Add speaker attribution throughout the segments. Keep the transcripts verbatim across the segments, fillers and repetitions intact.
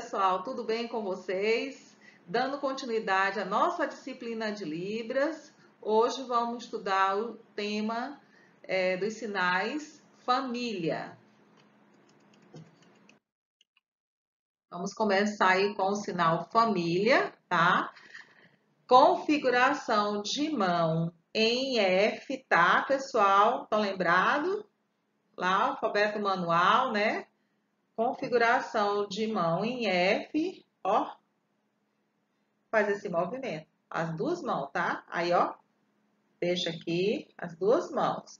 Speaker 1: pessoal, tudo bem com vocês? Dando continuidade à nossa disciplina de Libras, hoje vamos estudar o tema é, dos sinais família. Vamos começar aí com o sinal família, tá? Configuração de mão em F, tá, pessoal? Estão lembrados? Lá, alfabeto manual, né? Configuração de mão em F, ó. Faz esse movimento. As duas mãos, tá? Aí, ó. Deixa aqui as duas mãos.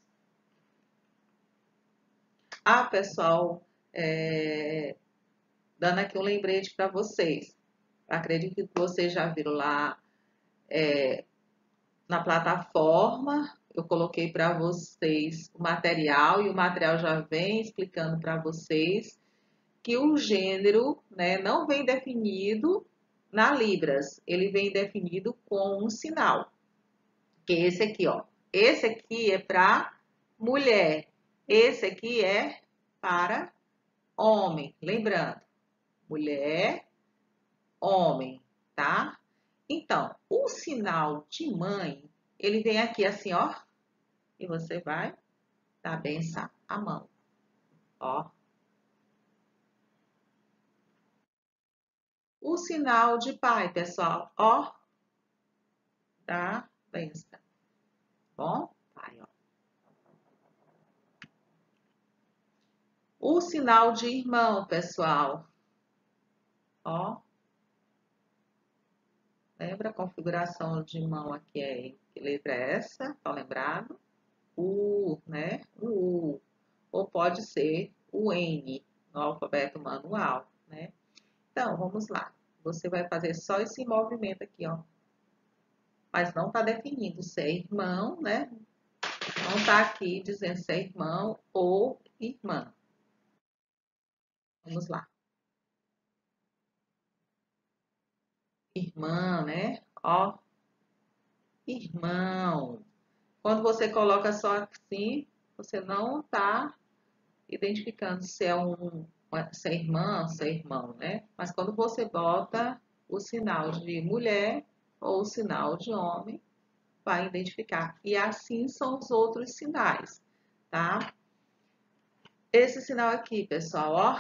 Speaker 1: Ah, pessoal, é, dando aqui um lembrete para vocês. Acredito que vocês já viram lá é, na plataforma. Eu coloquei para vocês o material e o material já vem explicando para vocês que o gênero, né, não vem definido na Libras. Ele vem definido com um sinal. Que é esse aqui, ó. Esse aqui é para mulher. Esse aqui é para homem. Lembrando, mulher, homem, tá? Então, o sinal de mãe, ele vem aqui assim, ó. E você vai dar benção a mão, ó. O sinal de pai, pessoal, ó. Dá benção. Bom? Pai, ó. O sinal de irmão, pessoal, ó. Lembra a configuração de mão aqui é que letra é essa? Tá lembrado? U, né? O U. Ou pode ser o N no alfabeto manual, né? Então, vamos lá. Você vai fazer só esse movimento aqui, ó. Mas não tá definindo se é irmão, né? Não tá aqui dizendo se é irmão ou irmã. Vamos lá. Irmã, né? Ó. Irmão. Quando você coloca só assim, você não tá identificando se é um se é irmã, se é irmão, né? Mas quando você bota o sinal de mulher ou o sinal de homem, vai identificar. E assim são os outros sinais, tá? Esse sinal aqui, pessoal, ó.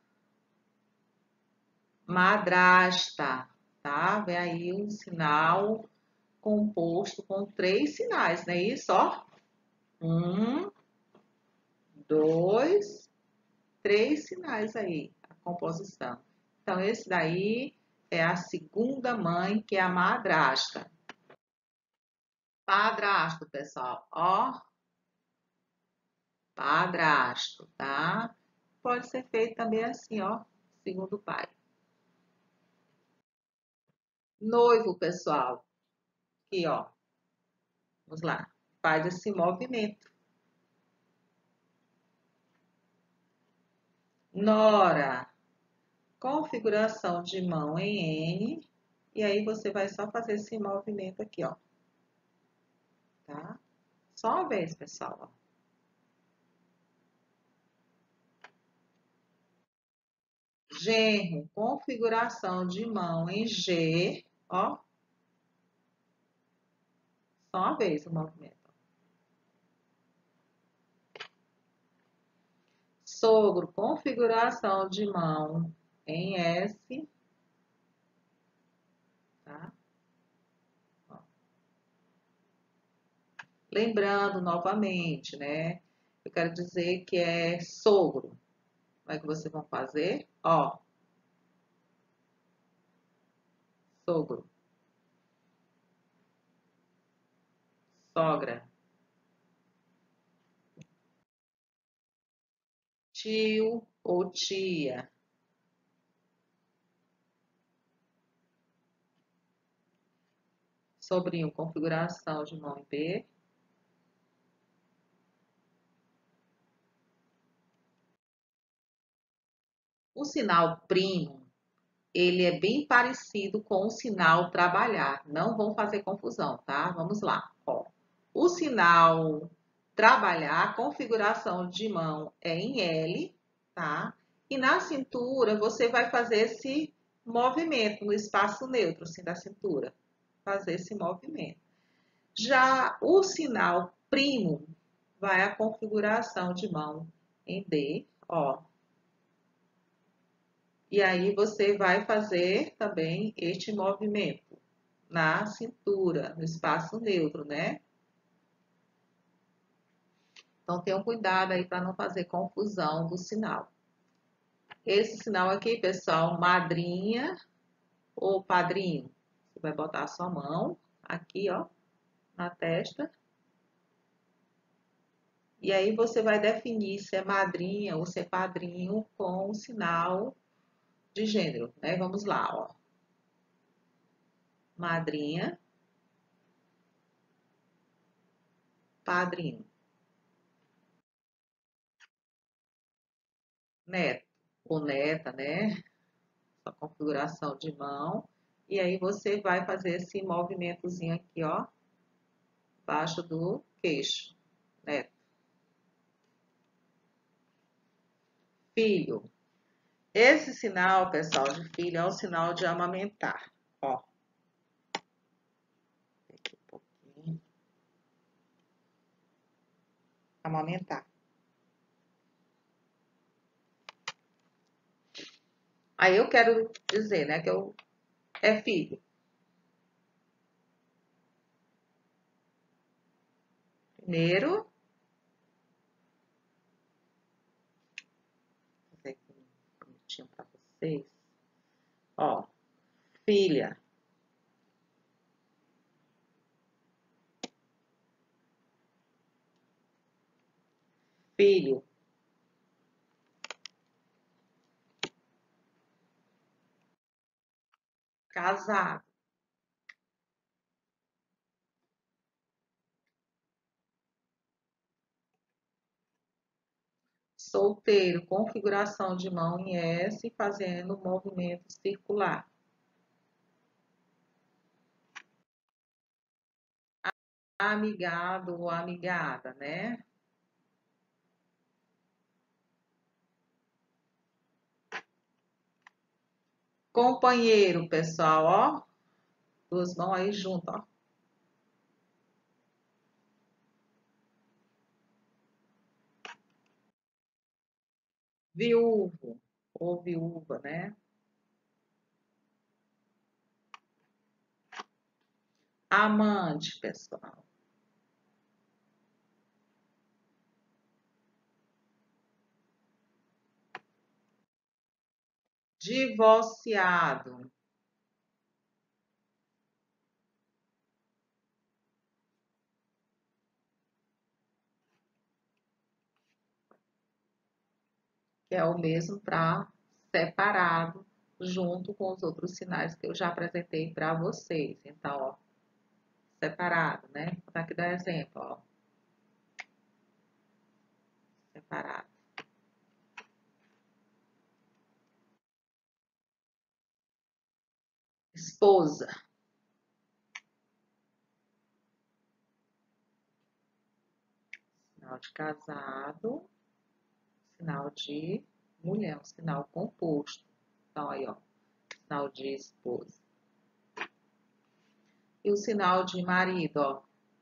Speaker 1: Madrasta, tá? Vem aí um sinal composto com três sinais, não é isso, ó? Um, dois, três sinais aí, a composição. Então, esse daí é a segunda mãe, que é a madrasta. Padrasto, pessoal, ó. Padrasto, tá? Pode ser feito também assim, ó, segundo pai. Noivo, pessoal, aqui, ó. Vamos lá, faz esse movimento. Nora, configuração de mão em N, e aí você vai só fazer esse movimento aqui, ó. Tá? Só uma vez, pessoal, ó. Genro, configuração de mão em G, ó. Só uma vez o movimento. Sogro, configuração de mão em S, tá? Ó. Lembrando novamente, né? Eu quero dizer que é sogro. Como é que vocês vão fazer? Ó. Sogro. Sogra. Tio ou tia. Sobrinho, configuração de mão em B. O sinal primo, ele é bem parecido com o sinal trabalhar. Não vão fazer confusão, tá? Vamos lá. Ó. O sinal trabalhar, a configuração de mão é em L, tá? E na cintura, você vai fazer esse movimento no espaço neutro, assim, da cintura. Fazer esse movimento. Já o sinal primo vai a configuração de mão em D, ó. E aí você vai fazer também este movimento na cintura, no espaço neutro, né? Então tenham cuidado aí para não fazer confusão do sinal. Esse sinal aqui, pessoal, madrinha ou padrinho, você vai botar a sua mão aqui, ó, na testa. E aí você vai definir se é madrinha ou se é padrinho com o sinal de gênero, né? Vamos lá, ó. Madrinha, padrinho, neto ou neta, né? A configuração de mão. E aí você vai fazer esse movimentozinho aqui, ó, embaixo do queixo, neto. Filho. Esse sinal, pessoal, de filho é o sinal de amamentar, ó. Aqui um pouquinho. Amamentar. Aí eu quero dizer, né, que eu, é filho. Primeiro, vou fazer aqui um bonitinho para vocês. Ó, filha. Filho. Casado. Solteiro, configuração de mão em S, fazendo movimento circular. Amigado ou amigada, né? Companheiro, pessoal, ó. Duas mãos aí junto, ó. Viúvo ou viúva, né? Amante, pessoal. Divorciado. Que é o mesmo para separado, junto com os outros sinais que eu já apresentei para vocês. Então, ó, separado, né? Vou dar aqui dar exemplo, ó. Separado. Esposa. Sinal de casado. Sinal de mulher, um sinal composto. Então, aí, ó. Sinal de esposa. E o sinal de marido, ó.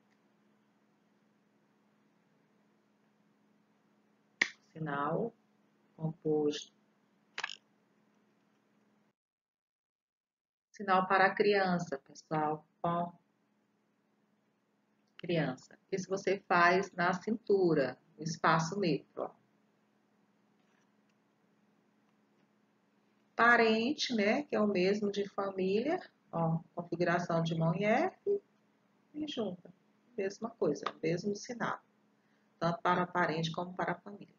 Speaker 1: Sinal composto. Sinal para criança, pessoal. Ó. Criança. Isso você faz na cintura, no espaço neutro, ó. Parente, né? Que é o mesmo de família. Ó, configuração de mão em F e junta. Mesma coisa, mesmo sinal. Tanto para parente como para família.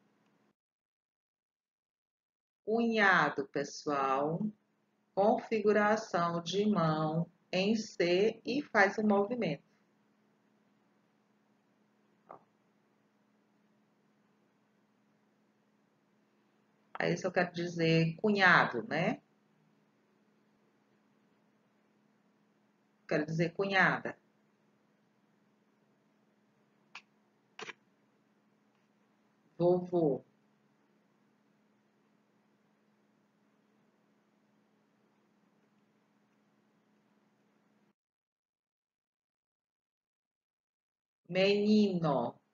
Speaker 1: Cunhado, pessoal. Configuração de mão em C e faz o movimento. Aí isso eu quero dizer cunhado, né? Quero dizer cunhada. Vovô. menino,